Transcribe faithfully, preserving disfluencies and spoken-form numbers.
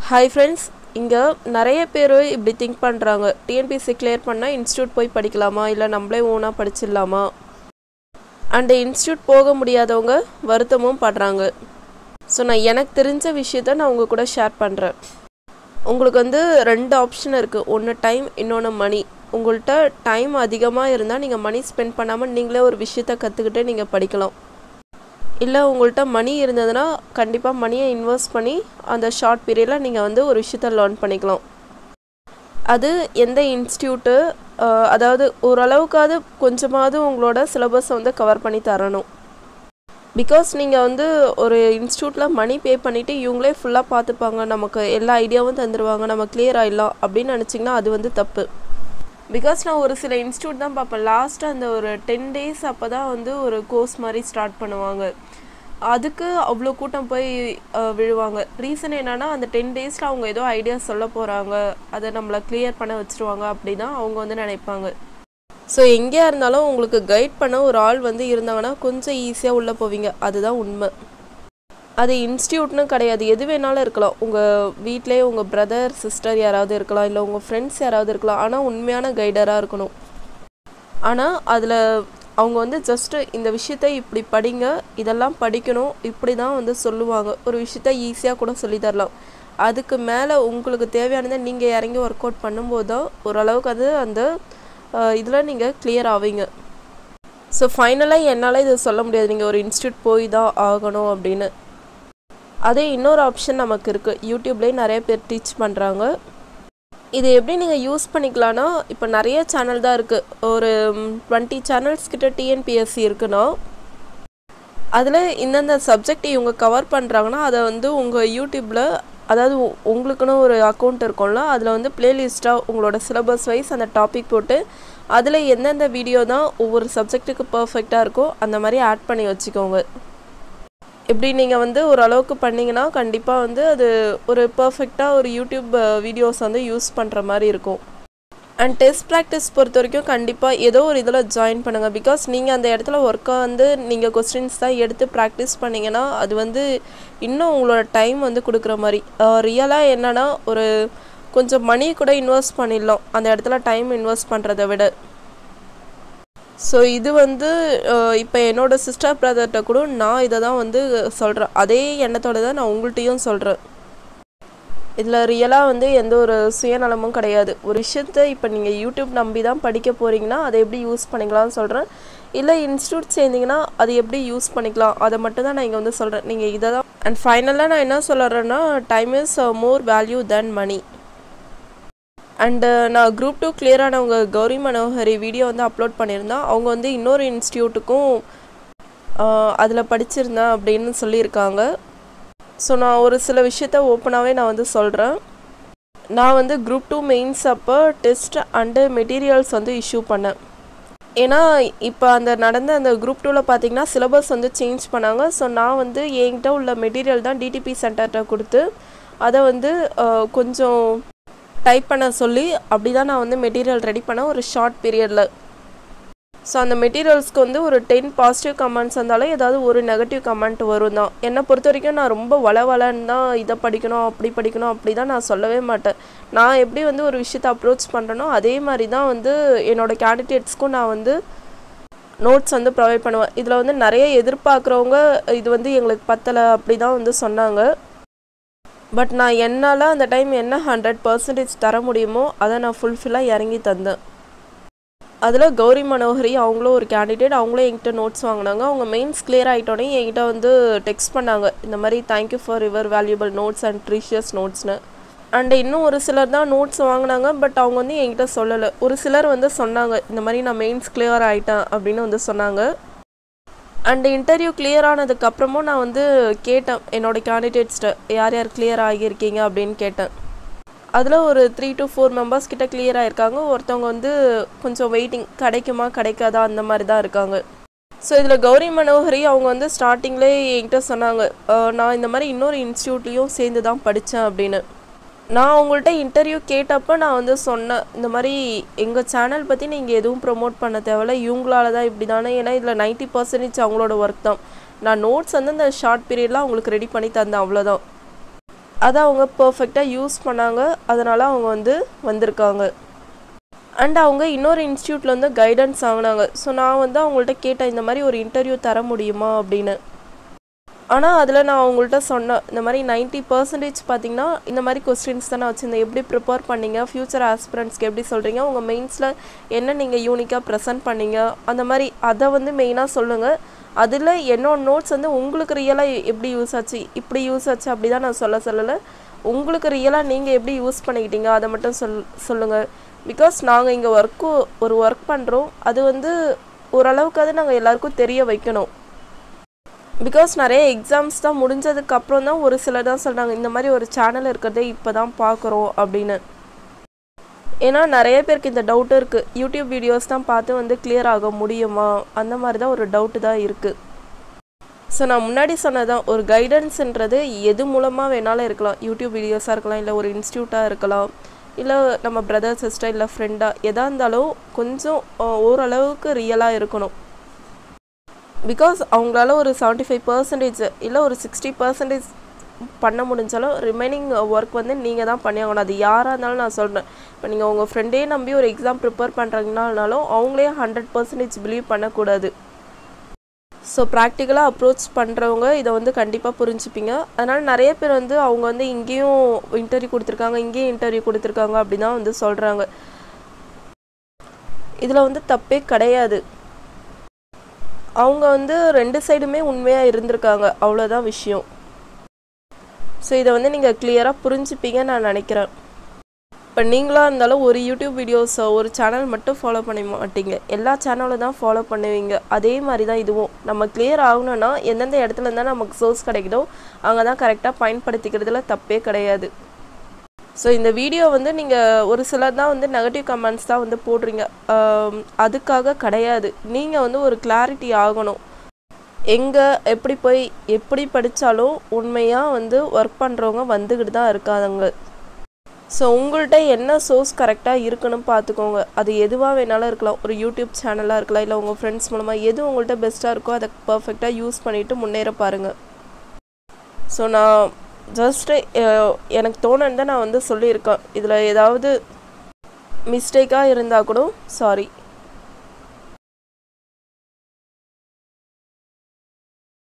Hi friends, இங்கே நிறைய பேர் இப்படி திங்க் பண்ணுறாங்க. டிஎன்பிஎஸ்சி கிளியர் பண்ணால் இன்ஸ்டியூட் போய் படிக்கலாமா இல்லை நம்மளே ஓனாக படிச்சிடலாமா, அண்ட் இன்ஸ்டியூட் போக முடியாதவங்க வருத்தமும் படுறாங்க. ஸோ நான் எனக்கு தெரிஞ்ச விஷயத்த நான் உங்கள் கூட ஷேர் பண்ணுறேன். உங்களுக்கு வந்து ரெண்டு ஆப்ஷன் இருக்குது. ஒன்று டைம், இன்னொன்று மணி. உங்கள்கிட்ட டைம் அதிகமாக இருந்தால் நீங்கள் மணி ஸ்பெண்ட் பண்ணாமல் நீங்களே ஒரு விஷயத்த கற்றுக்கிட்டு நீங்கள் படிக்கலாம். இல்லை உங்கள்கிட்ட மணி இருந்ததுன்னா கண்டிப்பாக மணியை இன்வெஸ்ட் பண்ணி அந்த ஷார்ட் பீரியடில் நீங்கள் வந்து ஒரு விஷயத்த லேர்ன் பண்ணிக்கலாம். அது எந்த இன்ஸ்டியூட்டு, அதாவது ஓரளவுக்காவது கொஞ்சமாவது உங்களோட சிலபஸை வந்து கவர் பண்ணி தரணும். பிகாஸ் நீங்கள் வந்து ஒரு இன்ஸ்டியூட்டில் மணி பே பண்ணிவிட்டு இவங்களே ஃபுல்லாக பார்த்துப்பாங்க, நமக்கு எல்லா ஐடியாவும் தந்துடுவாங்க, நம்ம கிளியர் ஆகிடலாம் அப்படின்னு நினச்சிங்கன்னா அது வந்து தப்பு. பிகாஸ் நான் ஒரு சில இன்ஸ்டியூட் தான் பார்ப்பேன். லாஸ்ட்டு அந்த ஒரு டென் டேஸ் அப்போ தான் வந்து ஒரு கோர்ஸ் மாதிரி ஸ்டார்ட் பண்ணுவாங்க. அதுக்கு அவ்வளோ கூட்டம் போய் விழுவாங்க. ரீசன் என்னென்னா அந்த டென் டேஸில் அவங்க ஏதோ ஐடியா சொல்ல போகிறாங்க, அதை நம்மளை கிளியர் பண்ண வச்சுருவாங்க அப்படி தான் அவங்க வந்து நினைப்பாங்க. ஸோ எங்கேயா இருந்தாலும் உங்களுக்கு கைட் பண்ண ஒரு ஆள் வந்து இருந்தாங்கன்னா கொஞ்சம் ஈஸியாக உள்ளே போவீங்க. அதுதான் உண்மை. அது இன்ஸ்டியூட்னு கிடையாது, எது வேணாலும் இருக்கலாம். உங்கள் வீட்டிலே உங்கள் பிரதர் சிஸ்டர் யாராவது இருக்கலாம், இல்லை உங்கள் ஃப்ரெண்ட்ஸ் யாராவது இருக்கலாம். ஆனால் உண்மையான கைடராக இருக்கணும். ஆனால் அதில் அவங்க வந்து ஜஸ்ட்டு இந்த விஷயத்தை இப்படி படிங்க, இதெல்லாம் படிக்கணும், இப்படி தான் வந்து சொல்லுவாங்க. ஒரு விஷயத்த ஈஸியாக கூட சொல்லி தரலாம். அதுக்கு மேலே உங்களுக்கு தேவையானதை நீங்கள் இறங்கி ஒர்க் அவுட் பண்ணும்போது தான் ஓரளவுக்கு அது அந்த இதில் நீங்கள் கிளியர் ஆவீங்க. ஸோ ஃபைனலாக என்னால் இதை சொல்ல முடியாது நீங்கள் ஒரு இன்ஸ்டியூட் போய் தான் ஆகணும் அப்படின்னு. அதே இன்னொரு ஆப்ஷன் நமக்கு இருக்குது. யூடியூப்லேயே நிறைய பேர் டீச் பண்ணுறாங்க. இதை எப்படி நீங்கள் யூஸ் பண்ணிக்கலான்னா, இப்போ நிறைய சேனல் தான் இருக்குது. ஒரு டுவெண்ட்டி சேனல்ஸ் கிட்ட டிஎன்பிஎஸ்சி இருக்குன்னா அதில் இந்தந்த சப்ஜெக்ட் இவங்க கவர் பண்ணுறாங்கன்னா அதை வந்து உங்கள் யூடியூப்பில், அதாவது உங்களுக்குன்னு ஒரு அக்கௌண்ட் இருக்கும்ல, அதில் வந்து பிளேலிஸ்ட்டாக உங்களோட சிலபஸ் வைஸ் அந்த டாபிக் போட்டு அதில் எந்தெந்த வீடியோ தான் ஒவ்வொரு சப்ஜெக்ட்டுக்கு பர்ஃபெக்டாக இருக்கோ அந்த மாதிரி ஆட் பண்ணி வச்சுக்கோங்க. இப்படி நீங்கள் வந்து ஓரளவுக்கு பண்ணிங்கன்னா கண்டிப்பாக வந்து அது ஒரு பர்ஃபெக்டாக ஒரு யூடியூப் வீடியோஸ் வந்து யூஸ் பண்ணுற மாதிரி இருக்கும். அண்ட் டெஸ்ட் ப்ராக்டிஸ் பொறுத்த வரைக்கும் கண்டிப்பாக ஏதோ ஒரு இதில் ஜாயின் பண்ணுங்கள். பிகாஸ் நீங்கள் அந்த இடத்துல ஒர்க்கை வந்து நீங்கள் கொஸ்டின்ஸ் தான் எடுத்து ப்ராக்டிஸ் பண்ணிங்கன்னா அது வந்து இன்னும் உங்களோட டைம் வந்து கொடுக்குற மாதிரி. ரியலாக என்னென்னா ஒரு கொஞ்சம் மணி கூட இன்வெஸ்ட் பண்ணிடலாம் அந்த இடத்துல டைம் இன்வெஸ்ட் பண்ணுறதை விட. ஸோ இது வந்து இப்போ என்னோடய சிஸ்டர் பிரதர்கிட்ட கூட நான் இதை தான் வந்து சொல்கிறேன். அதே எண்ணத்தோடு தான் நான் உங்கள்கிட்டையும் சொல்கிறேன். இதில் ரியலாக வந்து எந்த ஒரு சுயநலமும் கிடையாது. ஒரு விஷயத்த இப்போ நீங்கள் யூடியூப் நம்பி தான் படிக்க போகிறீங்கன்னா அதை எப்படி யூஸ் பண்ணிக்கலாம்னு சொல்கிறேன். இல்லை இன்ஸ்டியூட் சேர்ந்திங்கன்னா அது எப்படி யூஸ் பண்ணிக்கலாம் அதை மட்டும் தான் நான் இங்கே வந்து சொல்கிறேன். நீங்கள் இதை தான். அண்ட் ஃபைனலாக நான் என்ன சொல்கிறேன்னா, time is more value then money. And நான் குரூப் டூ கிளியர் ஆனவங்க கௌரி மனோகரி வீடியோ வந்து அப்லோட் பண்ணியிருந்தேன். அவங்க வந்து இன்னொரு இன்ஸ்டியூட்டுக்கும் அதில் படிச்சிருந்தேன் அப்படின்னு சொல்லியிருக்காங்க. ஸோ நான் ஒரு சில விஷயத்த ஓப்பனாகவே நான் வந்து சொல்கிறேன். நான் வந்து குரூப் டூ மெயின்ஸ் அப்போ டெஸ்ட் அண்டு மெட்டீரியல்ஸ் வந்து இஷ்யூ பண்ணேன். ஏன்னா இப்போ அந்த நடந்த அந்த குரூப் டூவில் பார்த்தீங்கன்னா சிலபஸ் வந்து சேஞ்ச் பண்ணாங்க. ஸோ நான் வந்து என்கிட்ட உள்ள மெட்டீரியல் தான் டிடிபி சென்டர்கிட்ட கொடுத்து அதை வந்து கொஞ்சம் டைப் பண்ண சொல்லி அப்படி தான் நான் வந்து மெட்டீரியல் ரெடி பண்ணேன் ஒரு ஷார்ட் பீரியடில். ஸோ அந்த மெட்டீரியல்ஸ்க்கு வந்து ஒரு டென் பாசிட்டிவ் கமெண்ட்ஸ் வந்தாலும் ஏதாவது ஒரு நெகட்டிவ் கமெண்ட் வரும் தான். என்னை பொறுத்த வரைக்கும் நான் ரொம்ப வளவலன்னு தான் இதை படிக்கணும் அப்படி படிக்கணும் அப்படி தான் நான் சொல்லவே மாட்டேன். நான் எப்படி வந்து ஒரு விஷயத்தை அப்ரோச் பண்ணுறேனோ அதே மாதிரி தான் வந்து என்னோடய கேண்டிடேட்ஸ்க்கும் நான் வந்து நோட்ஸ் வந்து ப்ரொவைட் பண்ணுவேன். இதில் வந்து நிறைய எதிர்பார்க்குறவங்க இது வந்து எங்களுக்கு பத்தலை அப்படி தான் வந்து சொன்னாங்க. பட் நான் என்னால் அந்த டைம் என்ன ஹண்ட்ரட் பர்சன்டேஜ் தர முடியுமோ அதை நான் ஃபுல்ஃபில்லாக இறங்கி தந்தேன். அதில் கௌரி மனோகரி அவங்களும் ஒரு கேண்டிடேட், அவங்களும் என்கிட்ட நோட்ஸ் வாங்கினாங்க. அவங்க மெயின்ஸ் கிளியர் ஆகிட்டோன்னே என்கிட்ட வந்து டெக்ஸ்ட் பண்ணாங்க, இந்த மாதிரி thank you for your valuable notes and precious நோட்ஸ்னு. அண்ட் இன்னும் ஒரு சிலர் தான் நோட்ஸ் வாங்கினாங்க, பட் அவங்க வந்து என்கிட்ட சொல்லலை. ஒரு சிலர் வந்து சொன்னாங்க இந்த மாதிரி நான் மெயின்ஸ் கிளியர் ஆகிட்டேன் அப்படின்னு வந்து சொன்னாங்க. அண்ட் இன்டர்வியூ கிளியர் ஆனதுக்கப்புறமும் நான் வந்து கேட்டேன் என்னோடய கேண்டிடேட்ஸ்கிட்ட யார் யார் கிளியர் ஆகியிருக்கீங்க அப்படின்னு கேட்டேன். அதில் ஒரு த்ரீ டு ஃபோர் மெம்பர்ஸ் கிட்ட கிளியர் ஆகிருக்காங்க. ஒருத்தவங்க வந்து கொஞ்சம் வெயிட்டிங், கிடைக்குமா கிடைக்காதா அந்த மாதிரி தான் இருக்காங்க. ஸோ இதில் கௌரி மனோகரி அவங்க வந்து ஸ்டார்டிங்லேயே என்கிட்ட சொன்னாங்க, நான் இந்த மாதிரி இன்னொரு இன்ஸ்டியூட்லேயும் சேர்ந்து தான் படித்தேன் அப்படின்னு. நான் அவங்கள்ட்ட இன்டர்வியூ கேட்டப்போ நான் வந்து சொன்னேன், இந்த மாதிரி எங்கள் சேனல் பற்றி நீங்கள் எதுவும் ப்ரொமோட் பண்ண தேவையில்ல, இவங்களால தான் இப்படி தானே. ஏன்னா இதில் நைன்ட்டி பர்சன்டேஜ் அவங்களோட ஒர்க் தான். நான் நோட்ஸ் வந்து அந்த ஷார்ட் பீரியட்லாம் அவங்களுக்கு ரெடி பண்ணி தந்தேன், அவ்வளோதான். அதை அவங்க பர்ஃபெக்டாக யூஸ் பண்ணாங்க, அதனால் அவங்க வந்து வந்திருக்காங்க. அண்ட் அவங்க இன்னொரு இன்ஸ்டியூட்டில் வந்து கைடன்ஸ் வாங்கினாங்க. ஸோ நான் வந்து அவங்கள்ட்ட கேட்டேன், இந்த மாதிரி ஒரு இன்டர்வியூ தர முடியுமா அப்படின்னு. ஆனால் அதில் நான் அவங்கள்ட்ட சொன்னேன், இந்த மாதிரி நைன்ட்டி பர்சன்டேஜ் பார்த்தீங்கன்னா இந்த மாதிரி கொஸ்டின்ஸ் தான் நான் வச்சுருந்தேன். எப்படி ப்ரிப்பேர் பண்ணீங்க, ஃப்யூச்சர் ஆஸ்பிரண்ட்ஸ்க்கு எப்படி சொல்கிறீங்க, உங்கள் மெயின்ஸில் என்ன நீங்கள் யூனிக்காக ப்ரெசென்ட் பண்ணீங்க, அந்த மாதிரி அதை வந்து மெயினாக சொல்லுங்கள். அதில் என்னோட நோட்ஸ் வந்து உங்களுக்கு ரியலாக எப்படி யூஸ் ஆச்சு, இப்படி யூஸ் ஆச்சு அப்படி தான் நான் சொல்ல சொல்லலை. உங்களுக்கு ரியலாக நீங்கள் எப்படி யூஸ் பண்ணிக்கிட்டீங்க அதை மட்டும் சொல் சொல்லுங்கள். பிகாஸ் நாங்கள் இங்கே ஒர்க்கு ஒரு ஒர்க் பண்ணுறோம், அது வந்து ஓரளவுக்காவது நாங்கள் எல்லாருக்கும் தெரிய வைக்கணும். பிகாஸ் நிறைய எக்ஸாம்ஸ் தான் முடிஞ்சதுக்கப்புறம் தான் ஒரு சிலர் தான் சொல்கிறாங்க, இந்த மாதிரி ஒரு சேனல் இருக்கிறதே இப்போ தான் பார்க்குறோம் அப்படின்னு. ஏன்னா நிறைய பேருக்கு இந்த டவுட் இருக்குது, யூடியூப் வீடியோஸ் தான் பார்த்து வந்து கிளியர் ஆக முடியுமா, அந்த மாதிரி தான் ஒரு டவுட்டு தான் இருக்குது. ஸோ நான் முன்னாடி சொன்னதான், ஒரு கைடன்ஸுன்றது எது மூலமாக வேணாலும் இருக்கலாம். யூடியூப் வீடியோஸாக இருக்கலாம், இல்லை ஒரு இன்ஸ்டியூட்டாக இருக்கலாம், இல்லை நம்ம பிரதர் சிஸ்டர் இல்லை ஃப்ரெண்டாக எதாக இருந்தாலும் கொஞ்சம் ஓரளவுக்கு ரியலாக இருக்கணும். பிகாஸ் அவங்களால ஒரு செவன்ட்டி ஃபைவ் பர்சன்டேஜ் இல்லை ஒரு சிக்ஸ்டி பர்சன்டேஜ் பண்ண முடிஞ்சாலும் ரிமைனிங் ஒர்க் வந்து நீங்கள் தான் பண்ணி ஆகணும். அது யாராக இருந்தாலும் நான் சொல்கிறேன். இப்போ நீங்கள் உங்கள் ஃப்ரெண்டே நம்பி ஒரு எக்ஸாம் ப்ரிப்பேர் பண்ணுறீங்கனாலும் அவங்களே ஹண்ட்ரட் பர்சன்டேஜ் பிலீவ் பண்ணக்கூடாது. ஸோ ப்ராக்டிக்கலாக அப்ரோச் பண்ணுறவங்க இதை வந்து கண்டிப்பாக புரிஞ்சுப்பீங்க. அதனால் நிறைய பேர் வந்து அவங்க வந்து இங்கேயும் இன்டர்வியூ கொடுத்துருக்காங்க, இங்கேயும் இன்டர்வியூ கொடுத்துருக்காங்க அப்படி தான் வந்து சொல்கிறாங்க. இதில் வந்து தப்பே கிடையாது. அவங்க வந்து ரெண்டு சைடுமே உண்மையாக இருந்திருக்காங்க, அவ்வளோதான் விஷயம். ஸோ இதை வந்து நீங்கள் கிளியராக புரிஞ்சுப்பீங்கன்னு நான் நினைக்கிறேன். இப்போ நீங்களாக இருந்தாலும் ஒரு யூடியூப் வீடியோஸ் ஒரு சேனல் மட்டும் ஃபாலோ பண்ண மாட்டீங்க, எல்லா சேனலும் தான் ஃபாலோ பண்ணுவீங்க. அதே மாதிரி தான் இதுவும். நம்ம கிளியர் ஆகணும்னா எந்தெந்த இடத்துல இருந்தால் நமக்கு சோர்ஸ் கிடைக்குதோ அங்கே தான் கரெக்டாக பயன்படுத்திக்கிறதுல தப்பே கிடையாது. ஸோ இந்த வீடியோ வந்து நீங்கள் ஒரு சிலர் தான் வந்து நெகட்டிவ் கமெண்ட்ஸ் தான் வந்து போடுறீங்க, அதுக்காக கிடையாது. நீங்கள் வந்து ஒரு கிளாரிட்டி ஆகணும். எங்கே எப்படி போய் எப்படி படித்தாலும் உண்மையாக வந்து ஒர்க் பண்ணுறவங்க வந்துக்கிட்டு தான் இருக்காங்க. ஸோ உங்கள்கிட்ட என்ன சோர்ஸ் கரெக்டாக இருக்குன்னு பார்த்துக்கோங்க. அது எதுவாக வேணாலும் இருக்கலாம், ஒரு யூடியூப் சேனலாக இருக்கலாம், இல்லை உங்கள் ஃப்ரெண்ட்ஸ் மூலமாக எது உங்கள்கிட்ட பெஸ்ட்டாக இருக்கோ அதை பர்ஃபெக்டாக யூஸ் பண்ணிவிட்டு முன்னேற பாருங்கள். ஸோ நான் ஜஸ்ட்டு எனக்கு தோணுன்னு தான் நான் வந்து சொல்லியிருக்கேன். இதில் ஏதாவது மிஸ்டேக்காக இருந்தால் கூட சாரி.